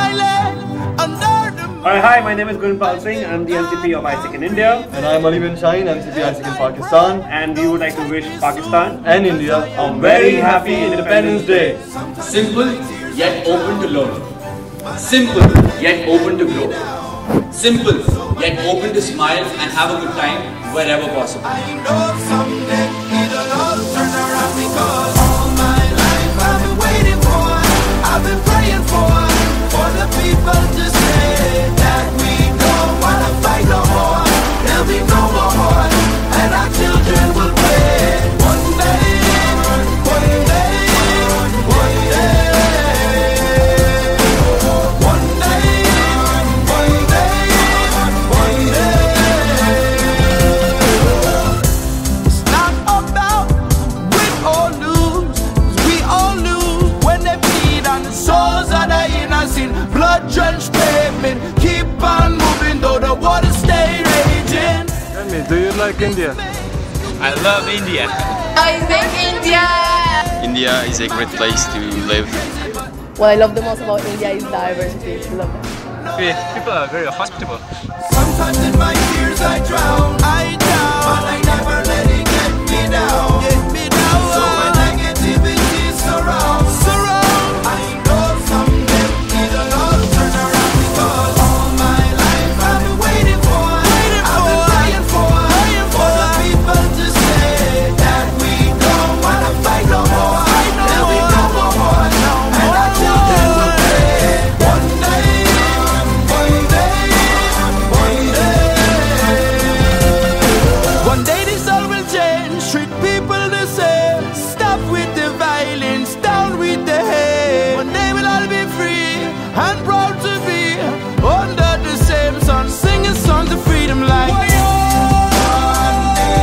Alright, hi, my name is Gurunpal Singh. I'm the MCP of AIESEC in India. And I'm Ali bin Shaheen, MCP AIESEC in Pakistan. And we would like to wish Pakistan and India a very happy Independence Day. Simple yet open to learn. Simple yet open to grow. Simple yet open to smile and have a good time wherever possible. I know someday it'll all turn around because all my life I've been waiting for, I've been praying for the people to say that we don't wanna fight no more. There'll be no more war, and our children will play. One day, one day, one day, one day, one day, one day. It's not about win or lose, 'cause we all lose when they bleed on the souls of the innocent. Blood-drenched pavement, keep on moving though the water stay raging. Tell me, do you like India? I love India. I think India! India is a great place to live. What I love the most about India is diversity. I love it. People are very hospitable. Sometimes in my tears I drown, but I never let it get me down. So when negativity surrounds, I know someday it'll all turn around because all my life I've been waiting for, I've been praying for the people to say that we don't wanna fight no more. There'll be no more war, and our children will pray. One day, one day, one day. One day this all will change, treat people the same. Stop with the violence, down with the hate. One day we'll all be free and proud to be under the same sun, singing songs of freedom like one day,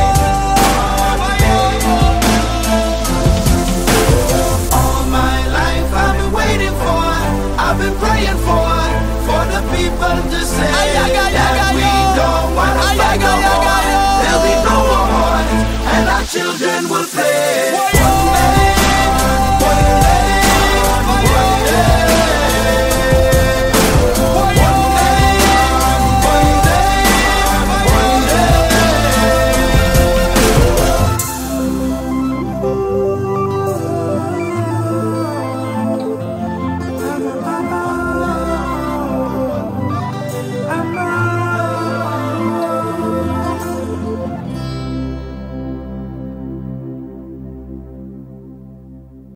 all my life I've been waiting for, I've been praying for the people to say that we don't wanna fight no more. There'll be no more wars, and our children will play.